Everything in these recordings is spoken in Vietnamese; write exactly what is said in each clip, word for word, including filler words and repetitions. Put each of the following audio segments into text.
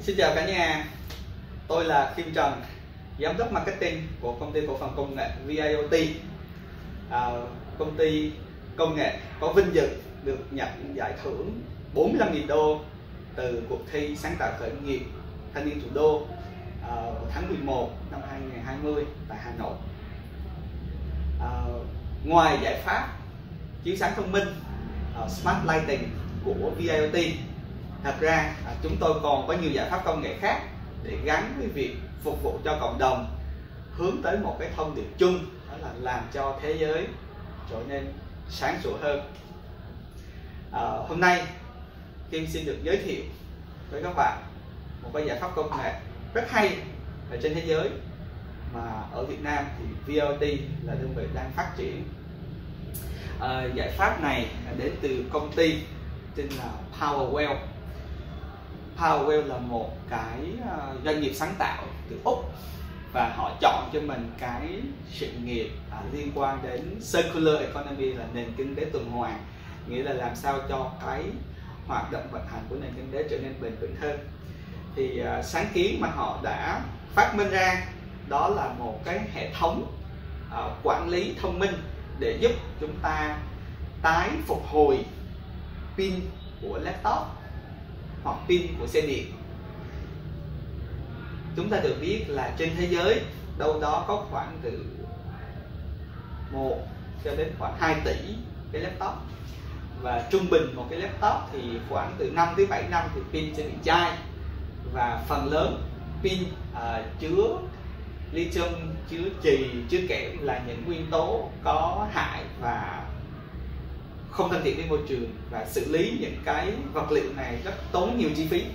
Xin chào cả nhà, tôi là Kim Trần, giám đốc marketing của công ty cổ phần công nghệ vê i o tê. À, công ty công nghệ có vinh dự được nhận giải thưởng bốn mươi lăm nghìn đô từ cuộc thi sáng tạo khởi nghiệp thanh niên thủ đô à, vào tháng mười một năm hai nghìn không trăm hai mươi tại Hà Nội. À, ngoài giải pháp chiếu sáng thông minh uh, Smart Lighting của vê i o tê, thật ra à, chúng tôi còn có nhiều giải pháp công nghệ khác để gắn với việc phục vụ cho cộng đồng, hướng tới một cái thông điệp chung, đó là làm cho thế giới trở nên sáng sủa hơn. À, hôm nay Kim xin được giới thiệu với các bạn một cái giải pháp công nghệ rất hay ở trên thế giới, mà ở Việt Nam thì vê i o tê là đơn vị đang phát triển. À, giải pháp này đến từ công ty tên là Powerwell. Powerwell là một cái uh, doanh nghiệp sáng tạo từ Úc, và họ chọn cho mình cái sự nghiệp uh, liên quan đến circular economy, là nền kinh tế tuần hoàn, nghĩa là làm sao cho cái hoạt động vận hành của nền kinh tế trở nên bền vững hơn. Thì uh, sáng kiến mà họ đã phát minh ra đó là một cái hệ thống uh, quản lý thông minh để giúp chúng ta tái phục hồi pin của laptop hoặc pin của xe điện. Chúng ta được biết là trên thế giới đâu đó có khoảng từ một cho đến khoảng hai tỷ cái laptop, và trung bình một cái laptop thì khoảng từ năm tới bảy năm thì pin sẽ bị chai, và phần lớn pin uh, chứa lithium, chứa chì, chứa kẽm là những nguyên tố có hại và không thân thiện với môi trường, và xử lý những cái vật liệu này rất tốn nhiều chi phí.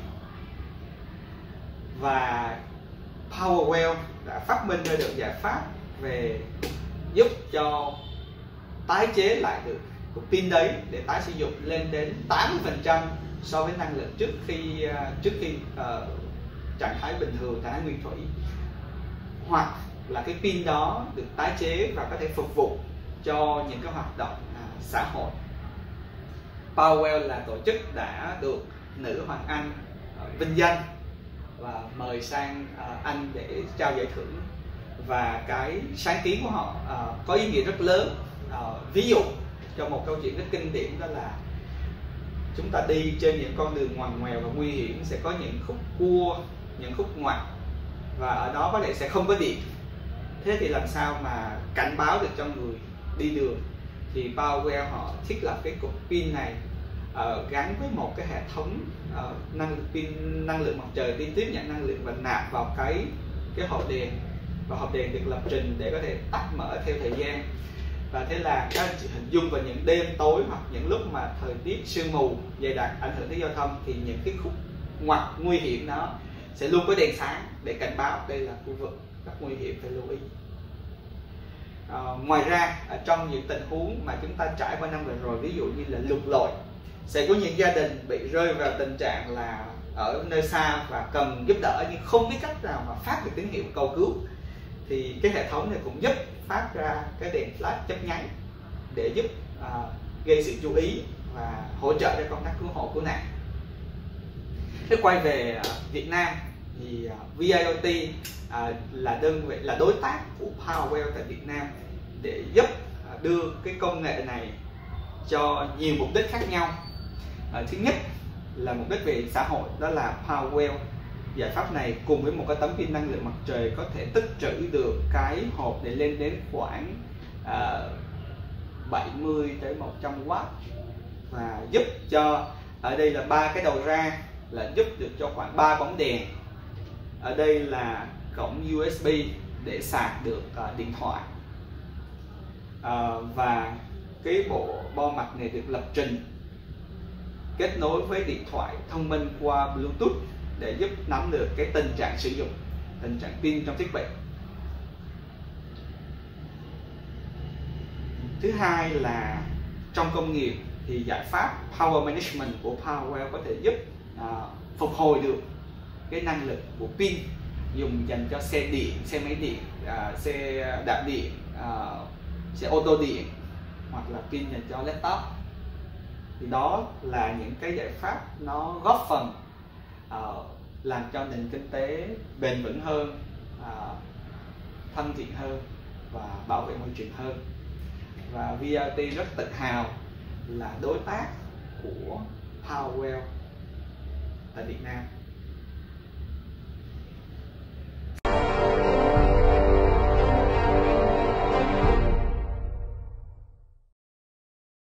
Và Powerwell đã phát minh ra được giải pháp về giúp cho tái chế lại được cục pin đấy để tái sử dụng lên đến tám mươi phần trăm so với năng lượng trước khi trước khi uh, trạng thái bình thường, trạng thái nguyên thủy, hoặc là cái pin đó được tái chế và có thể phục vụ cho những cái hoạt động uh, xã hội. Powerwell là tổ chức đã được nữ hoàng Anh uh, vinh danh và mời sang uh, Anh để trao giải thưởng, và cái sáng kiến của họ uh, có ý nghĩa rất lớn. Uh, ví dụ cho một câu chuyện rất kinh điển, đó là chúng ta đi trên những con đường ngoằn ngoèo và nguy hiểm, sẽ có những khúc cua, những khúc ngoặt, và ở đó có thể sẽ không có điện. Thế thì làm sao mà cảnh báo được cho người đi đường? Thì Powerwell họ thiết lập cái cục pin này uh, gắn với một cái hệ thống uh, năng lượng pin năng lượng mặt trời đi tiếp nhận năng lượng và nạp vào cái cái hộp đèn, và hộp đèn được lập trình để có thể tắt mở theo thời gian. Và thế là các anh chị hình dung vào những đêm tối hoặc những lúc mà thời tiết sương mù dày đặc ảnh hưởng tới giao thông, thì những cái khúc ngoặt nguy hiểm đó sẽ luôn có đèn sáng để cảnh báo đây là khu vực rất nguy hiểm, phải lưu ý. À, ngoài ra ở trong những tình huống mà chúng ta trải qua năm vừa rồi, ví dụ như là lụt lội, sẽ có những gia đình bị rơi vào tình trạng là ở nơi xa và cần giúp đỡ nhưng không biết cách nào mà phát được tín hiệu cầu cứu, thì cái hệ thống này cũng giúp phát ra cái đèn flash chớp nháy để giúp uh, gây sự chú ý và hỗ trợ cho công tác cứu hộ cứu nạn. Thế quay về uh, Việt Nam thì uh, vê i o tê uh, là đơn vị là đối tác của Powerwell tại Việt Nam để giúp uh, đưa cái công nghệ này cho nhiều mục đích khác nhau. Uh, thứ nhất là mục đích về xã hội, đó là Powerwell giải pháp này cùng với một cái tấm pin năng lượng mặt trời có thể tích trữ được cái hộp để lên đến khoảng uh, bảy mươi tới một trăm oát, và giúp cho ở đây là ba cái đầu ra là giúp được cho khoảng ba bóng đèn. Ở đây là cổng u ét bê để sạc được uh, điện thoại, uh, và cái bộ bo mặt này được lập trình kết nối với điện thoại thông minh qua Bluetooth để giúp nắm được cái tình trạng sử dụng, tình trạng pin trong thiết bị. Thứ hai là trong công nghiệp thì giải pháp Power Management của Powerwell có thể giúp uh, phục hồi được cái năng lực của pin dùng dành cho xe điện, xe máy điện, uh, xe đạp điện, uh, xe ô tô điện, hoặc là pin dành cho laptop. Thì đó là những cái giải pháp nó góp phần uh, làm cho nền kinh tế bền vững hơn, à, thân thiện hơn và bảo vệ môi trường hơn. Và vê rờ tê rất tự hào là đối tác của Powerwell tại Việt Nam.